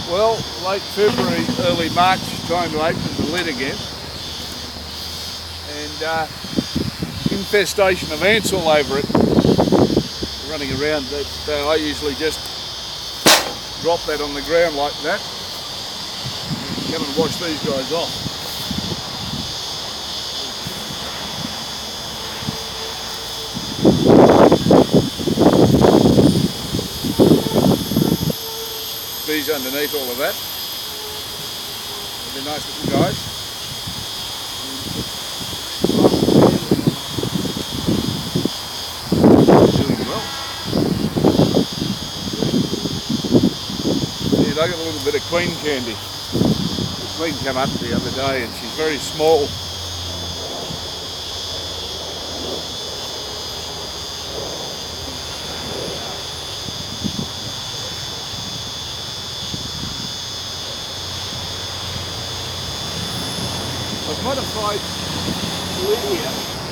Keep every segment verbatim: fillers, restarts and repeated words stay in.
Well, late February, early March, time to open the lid again. And uh, infestation of ants all over it, running around. That, uh, I usually just drop that on the ground like that. Come and wash these guys off. Bees underneath all of that. They're nice little guys. Doing well. And I got a little bit of queen candy. The queen came up the other day and she's very small. I've modified the lid here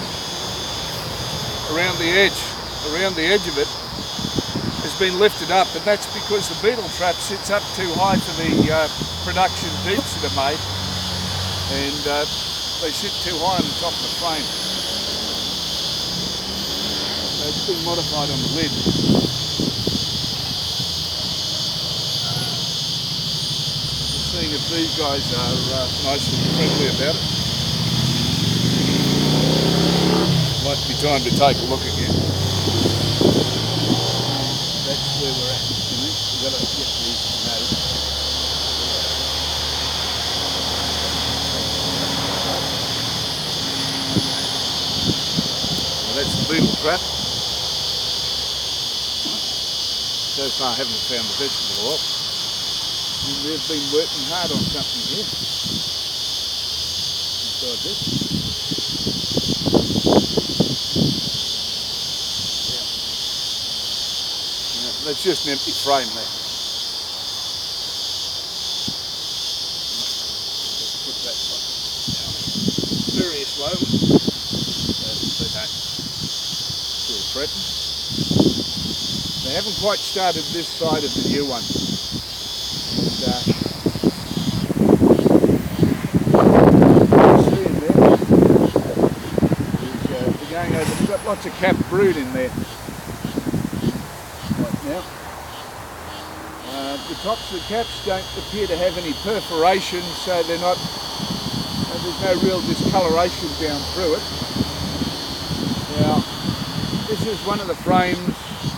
around the edge, around the edge of it has been lifted up, and that's because the beetle trap sits up too high for the uh, production deeps that are made, and uh, they sit too high on the top of the frame. So it's been modified on the lid. Seeing if these guys are uh, nice and friendly about it. Might be time to take a look again. That's where we're at. We've got to get these made. Well, that's the beetle trap. So far I haven't found the vegetable oil. We've been working hard on something here. Inside this. Yeah. Yeah, that's just an empty frame there. Just put that down very slowly so they don't feel threatened. They haven't quite started this side of the new one. And, uh, see in there, is, uh, we're going over, we've got lots of capped brood in there right now. Uh, the tops of the caps don't appear to have any perforation, so they're not, uh, there's no real discoloration down through it. Now, this is one of the frames,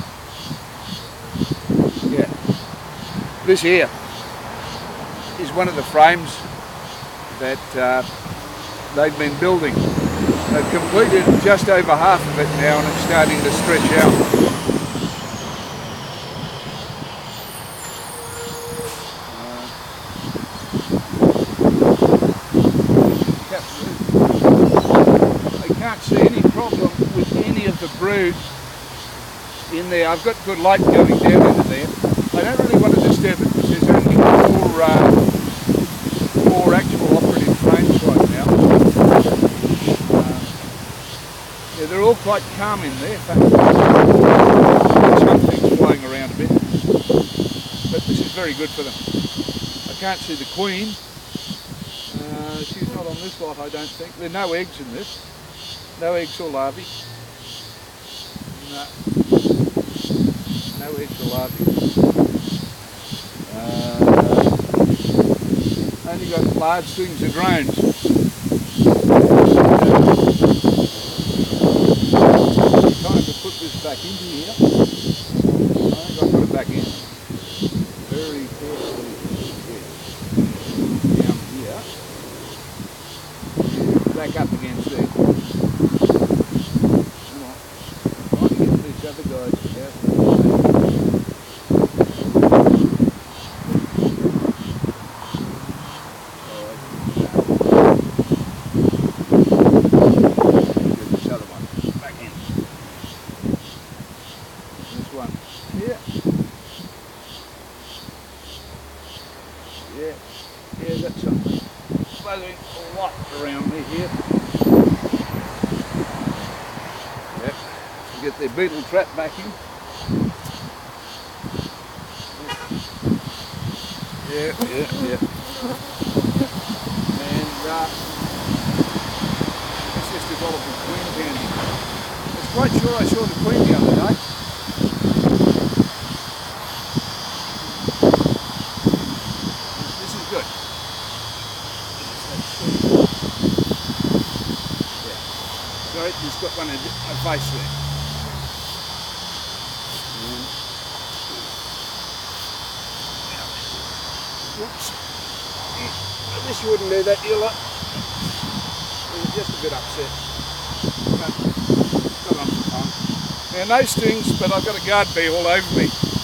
yeah, this here is one of the frames that uh, they've been building. They've completed just over half of it now and it's starting to stretch out. Uh, I can't see any problem with any of the brood in there. I've got good light going down into there. I don't really want to disturb it because there's only four, uh, four actual operative frames right now. Uh, yeah, they're all quite calm in there. Some things flying around a bit, but this is very good for them. I can't see the queen. Uh, she's not on this lot, I don't think. There are no eggs in this. No eggs or larvae. No. No eggs or larvae. Uh, only got large things of drones. Time to put this back into here. I think I'll put it back in. Very carefully. Down here. Back up against there. Come on. Trying to get these other guys out. Yeah, yeah, that's a buzzing a lot around me here. Yep, get their beetle trap back in. Yeah, yeah, yeah. And uh, it's just developed a queen down here. I was quite sure I saw the queen the other day. This is good. Yeah. Sorry, he's got one in my face there. Oops. I wish you wouldn't do that, you lot. I was just a bit upset. But got on for fun. Now no stings, but I've got a guard bee all over me.